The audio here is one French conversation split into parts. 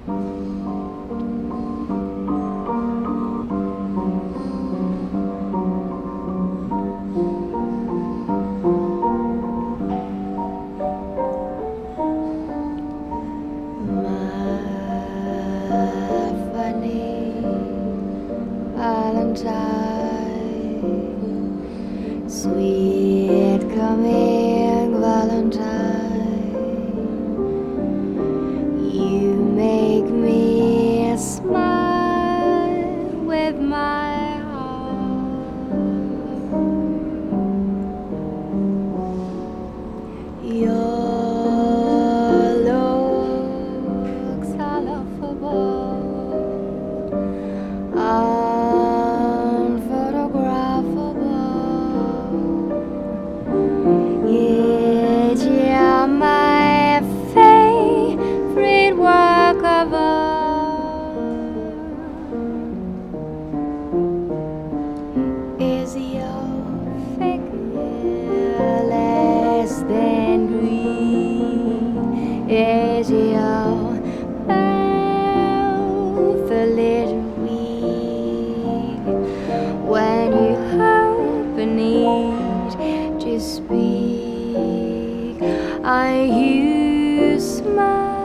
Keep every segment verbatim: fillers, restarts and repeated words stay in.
Sweet coming Valentine, you make me smile with my heart. Your looks are laughable, unphotographable. Yet you're my favorite work of art. Is your figure less than green? Is your mouth a little weak when you open it to speak? I hear you smile.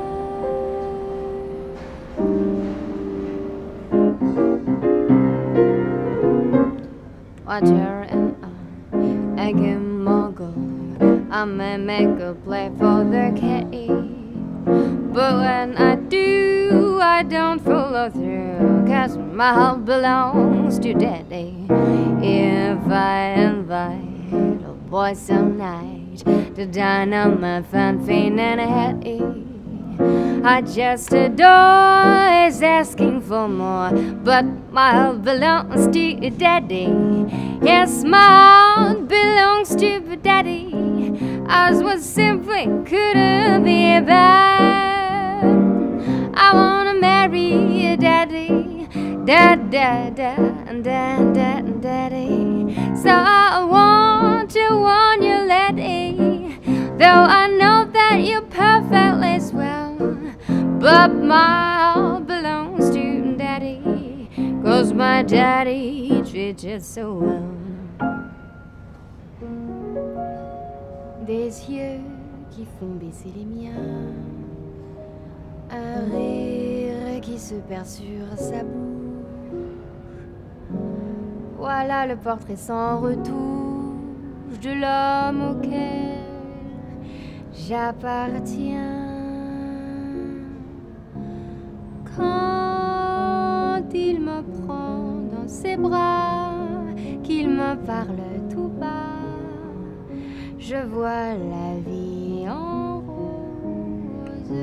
Water and I, I get mogul. I may make a play for the kitty, but when I do, I don't follow through, 'cause my heart belongs to daddy. If I invite a boy some night to dine on my fun fiend and hattie, I just adore is asking for more, but my heart belongs to daddy. Yes, my heart belongs to daddy. Ours was simply couldn't be bad. I wanna marry a daddy, dad, dad, dad, dad, dad, daddy. So I want to warn you, lady, though I know that you're perfectly swell, but my heart belongs to daddy, 'cause my daddy treats you so well. Des yeux qui font baisser les miens, un rire qui se perd sur sa bouche. Voilà le portrait sans retouche de l'homme auquel j'appartiens. Quand il me prend dans ses bras, qu'il me parle tout bas, je vois la vie en rose.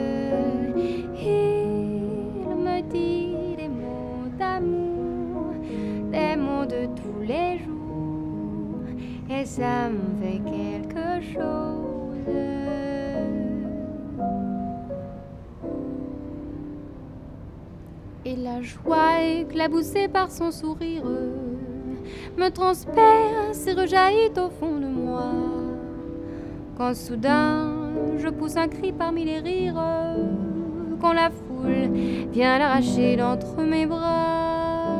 Il me dit des mots d'amour, des mots de tous les jours, et ça me fait quelque chose. Et la joie éclaboussée par son sourire me transperce et rejaillit au fond de moi, quand soudain je pousse un cri parmi les rires, quand la foule vient l'arracher d'entre mes bras,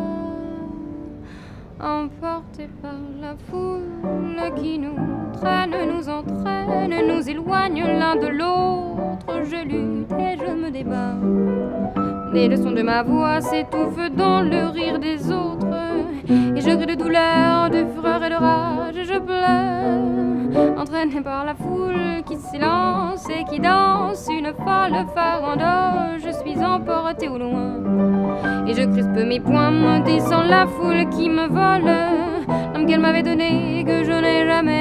emporté par la foule qui nous traîne, nous entraîne, nous éloigne l'un de l'autre. Je lutte et je me débat, et le son de ma voix s'étouffe dans le rire des autres, et je crie de douleur, de fureur et de rage, et je pleure, entraînée par la foule qui s'élance et qui danse une folle farandole. Je suis emportée au loin, et je crispe mes poings, maudissant la foule qui me vole l'âme qu'elle m'avait donnée, que je n'ai jamais